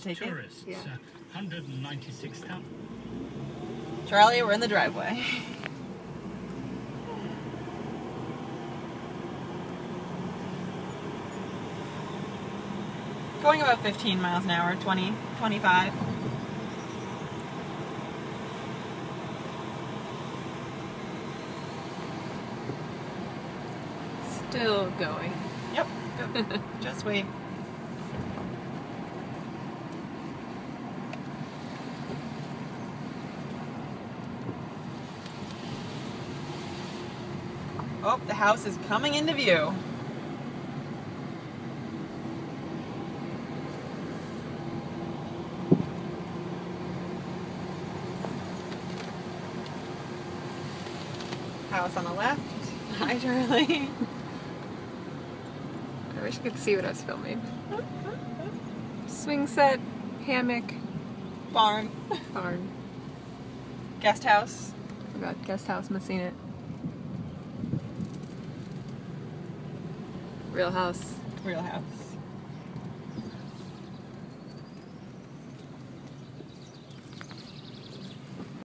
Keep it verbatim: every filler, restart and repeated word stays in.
take tourists. it? Yeah. Uh, one hundred ninety-six thousand. Charlie, we're in the driveway. Going about fifteen miles an hour, twenty, twenty-five. Still going. Yep. Yep. Just wait. Oh, the house is coming into view. House on the left. Hi, Charlie. I wish you could see what I was filming. Swing set, hammock, Barn. barn. Guest house. Forgot guest house, missing it. Real house. Real house.